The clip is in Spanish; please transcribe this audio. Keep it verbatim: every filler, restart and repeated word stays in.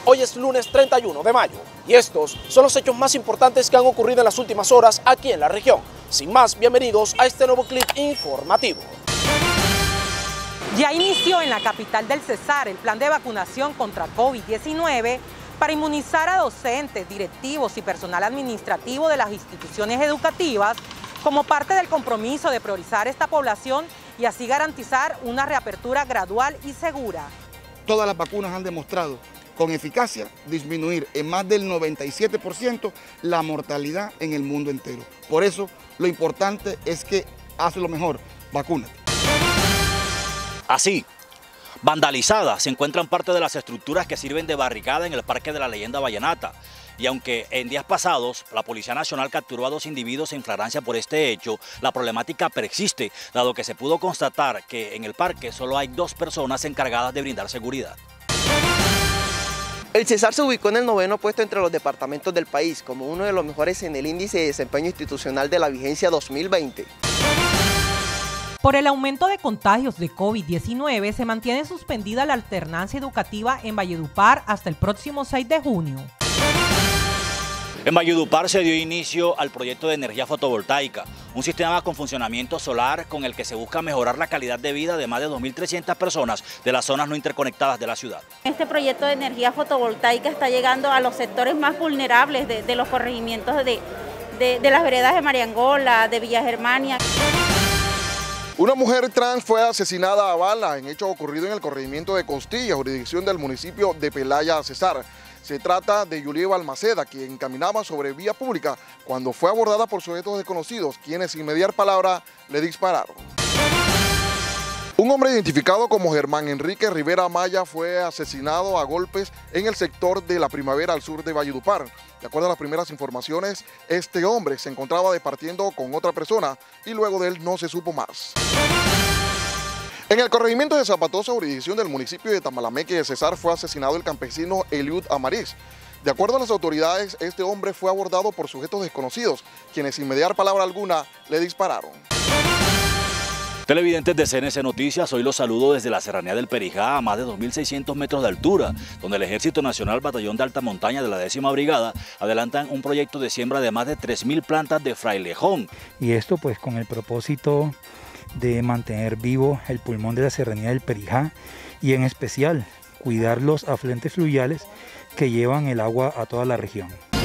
Hoy es lunes treinta y uno de mayo y estos son los hechos más importantes que han ocurrido en las últimas horas aquí en la región. Sin más, bienvenidos a este nuevo clip informativo. Ya inició en la capital del Cesar el plan de vacunación contra COVID diecinueve para inmunizar a docentes, directivos y personal administrativo de las instituciones educativas como parte del compromiso de priorizar esta población y así garantizar una reapertura gradual y segura. Todas las vacunas han demostrado con eficacia disminuir en más del noventa y siete por ciento la mortalidad en el mundo entero. Por eso lo importante es que haz lo mejor, vacúnate. Así, vandalizadas se encuentran parte de las estructuras que sirven de barricada en el Parque de la Leyenda Vallenata. Y aunque en días pasados la Policía Nacional capturó a dos individuos en flagrancia por este hecho, la problemática persiste, dado que se pudo constatar que en el parque solo hay dos personas encargadas de brindar seguridad. El Cesar se ubicó en el noveno puesto entre los departamentos del país, como uno de los mejores en el índice de desempeño institucional de la vigencia dos mil veinte. Por el aumento de contagios de COVID diecinueve, se mantiene suspendida la alternancia educativa en Valledupar hasta el próximo seis de junio. En Valledupar se dio inicio al proyecto de energía fotovoltaica, un sistema con funcionamiento solar con el que se busca mejorar la calidad de vida de más de dos mil trescientas personas de las zonas no interconectadas de la ciudad. Este proyecto de energía fotovoltaica está llegando a los sectores más vulnerables de, de los corregimientos de, de, de las veredas de Mariangola, de Villa Germania. Una mujer trans fue asesinada a bala en hecho ocurrido en el corregimiento de Costilla, jurisdicción del municipio de Pelaya, Cesar. Se trata de Yulie Balmaceda, quien caminaba sobre vía pública cuando fue abordada por sujetos desconocidos, quienes sin mediar palabra le dispararon. Un hombre identificado como Germán Enrique Rivera Maya fue asesinado a golpes en el sector de La Primavera al sur de Valledupar. De acuerdo a las primeras informaciones, este hombre se encontraba departiendo con otra persona y luego de él no se supo más. En el corregimiento de Zapatosa, jurisdicción del municipio de Tamalameque de Cesar, fue asesinado el campesino Eliud Amariz. De acuerdo a las autoridades, este hombre fue abordado por sujetos desconocidos, quienes sin mediar palabra alguna le dispararon. Televidentes de C N C Noticias, hoy los saludo desde la Serranía del Perijá a más de dos mil seiscientos metros de altura, donde el Ejército Nacional Batallón de Alta Montaña de la décima Brigada adelantan un proyecto de siembra de más de tres mil plantas de frailejón. Y esto pues con el propósito de mantener vivo el pulmón de la Serranía del Perijá y en especial cuidar los afluentes fluviales que llevan el agua a toda la región.